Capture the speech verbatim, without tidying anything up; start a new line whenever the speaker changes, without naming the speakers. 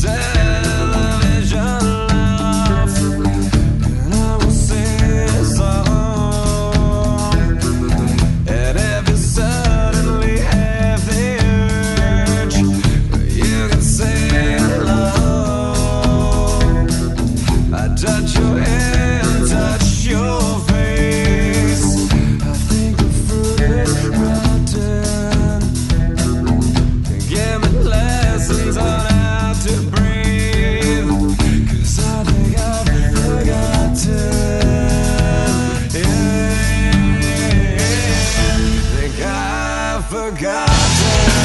television off, and I will sing a song. And if you suddenly have the urge, you can sing along. I touch your hand, touch your face. I think the fruit is rotten. Give me lessons on how to breathe, 'cause I think I've forgotten. Yeah, think I've forgotten.